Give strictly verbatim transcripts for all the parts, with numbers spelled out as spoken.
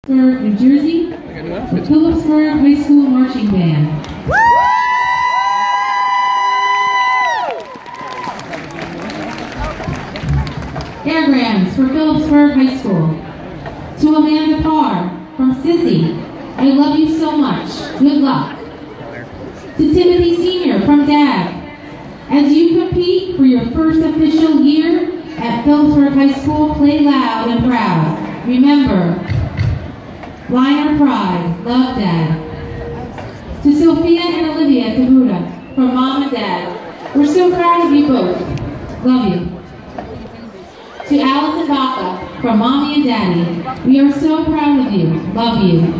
New Jersey, the Phillipsburg High School Marching Band. Airgrams for Phillipsburg High School. To Amanda Parr from Sissy, I love you so much. Good luck. To Timothy Senior from Dad, as you compete for your first official year at Phillipsburg High School, play loud and proud. Remember, Liner Pride, love Dad. To Sophia and Olivia Tabuda from Mom and Dad, we're so proud of you both. Love you. To Alice and Baca from Mommy and Daddy, we are so proud of you. Love you.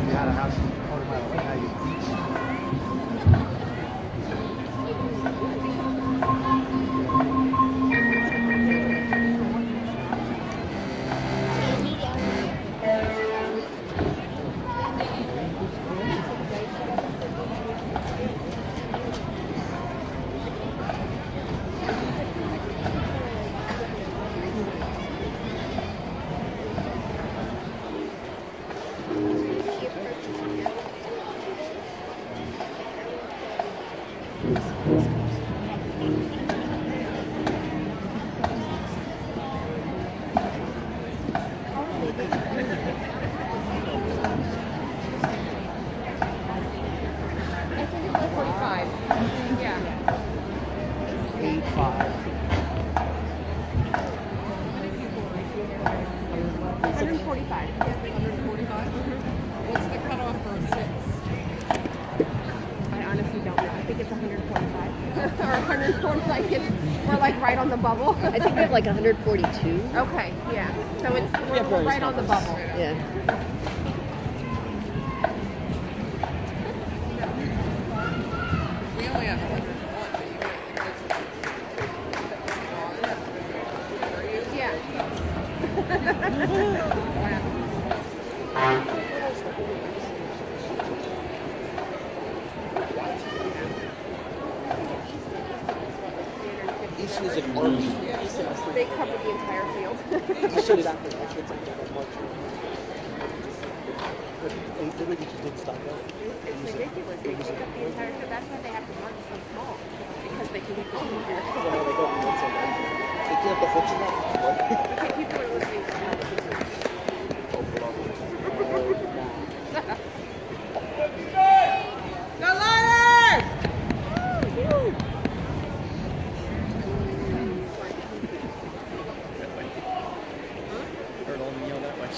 I think we have like one hundred forty-two. Okay, yeah. So it's we're, we're right on the bubble. Yeah. We only have They cover the entire field. Exactly. That's what's like that much. But they really just didn't stop that. It's ridiculous. They pick up the entire field. That's why they have to march so small. Because they can go here. Well, no, they go from one side. They can't have the whole thing. Okay, people are listening to that. Go Liners! Heard all them yell that way.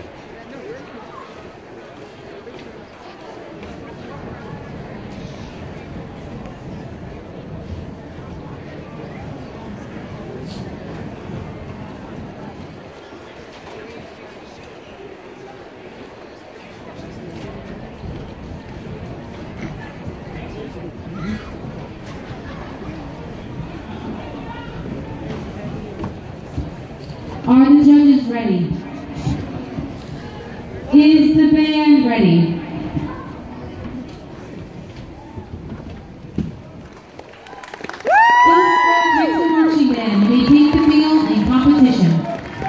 Are the judges ready? Is the band ready? Phillipsburg High School Marching Band may take the field in competition.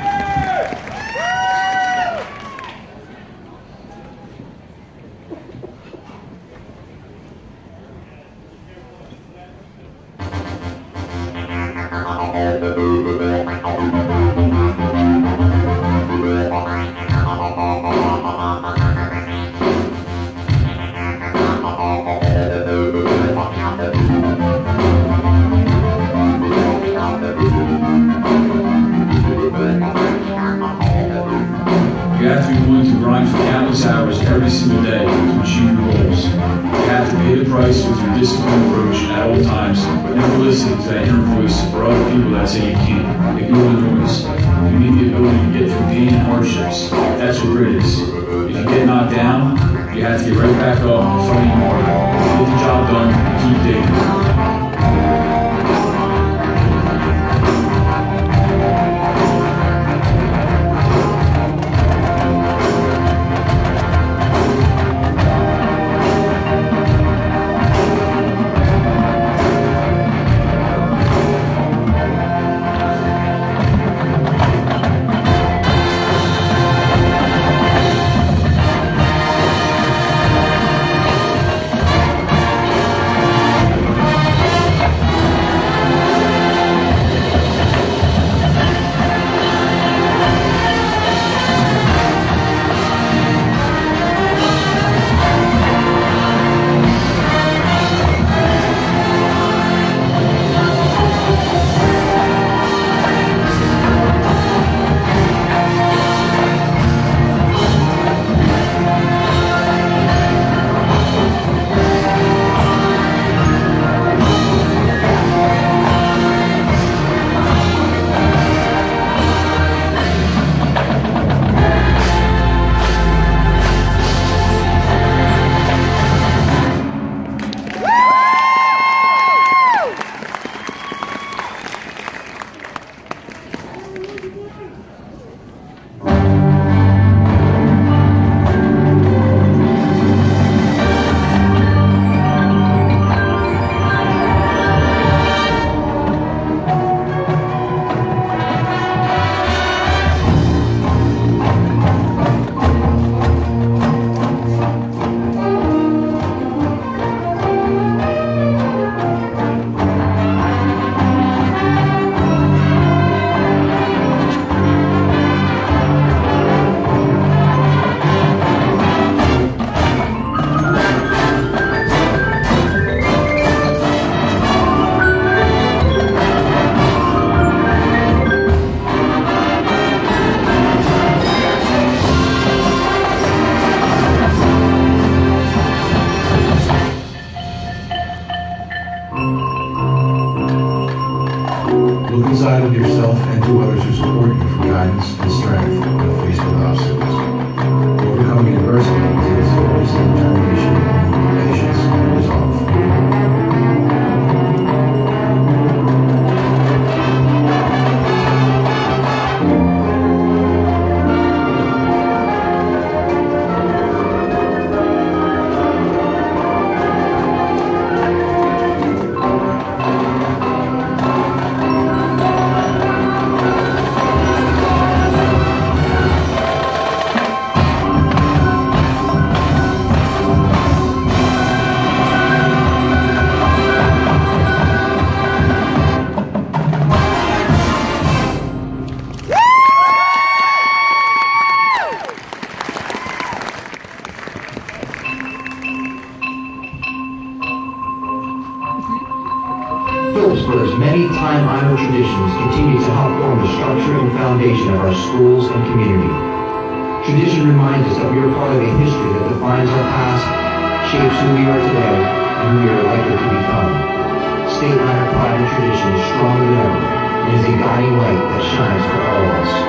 You have to be willing to grind for countless hours every single day to achieve your goals. You have to pay the price with your disciplined approach at all times, but never listen to that inner voice or other people that say you can't. Ignore the noise. You need the ability to get through pain and hardships. That's what grit is. If you get knocked down, you have to get right back up and fight harder. Get the job done and keep digging. outside of yourself and to others who support you for guidance and strength when faced with obstacles. Overcoming adversity takes focus and determination, patience and resolve. Phillipsburg's many time-honored traditions continue to help form the structure and foundation of our schools and community. Tradition reminds us that we are part of a history that defines our past, shapes who we are today, and who we are likely to become. State-line pride and tradition is stronger than ever, and is a guiding light that shines for all of us.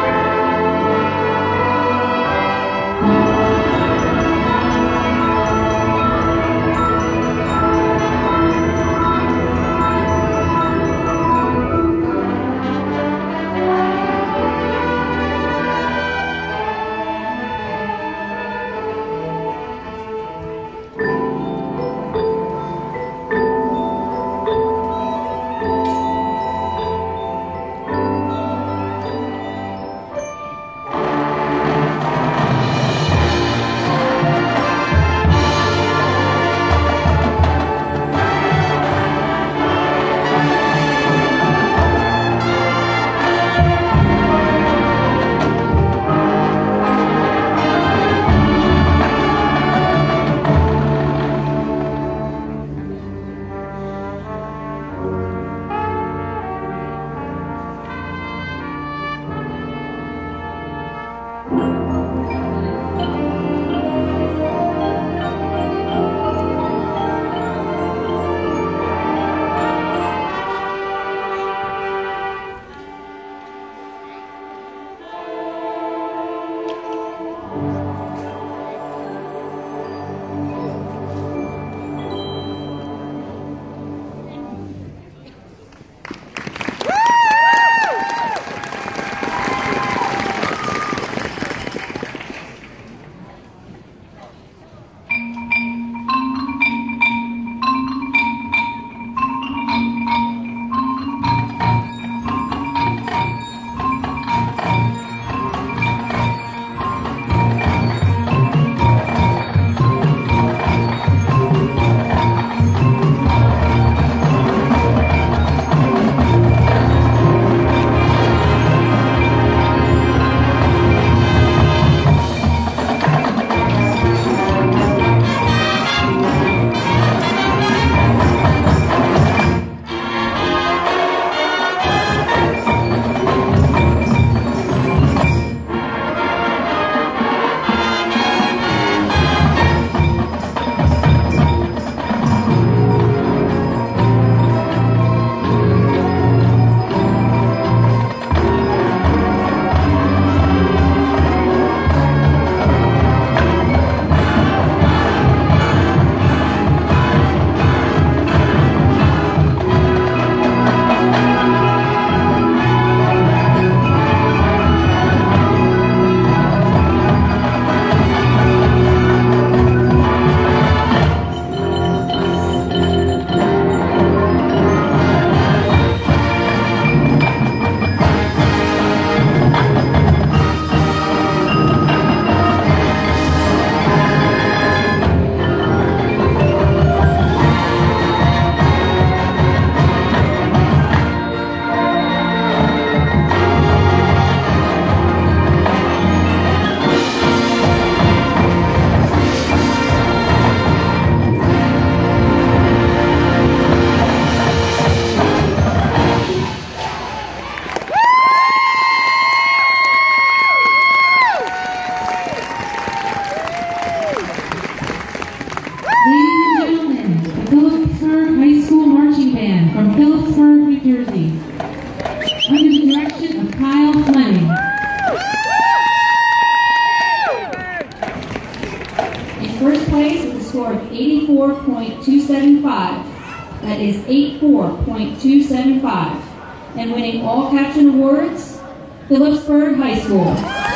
Phillipsburg High School Marching Band from Phillipsburg, New Jersey. seven five. That is eighty-four point two seven five. And winning all caption awards, Phillipsburg High School.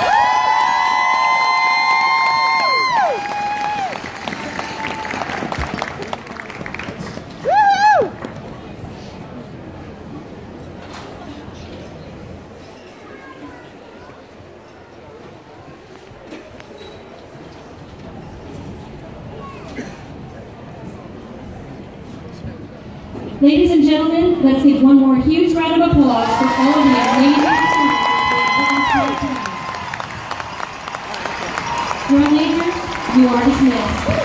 Ladies and gentlemen, let's give one more huge round of applause for all of the amazing performers. Drum majors, you are dismissed.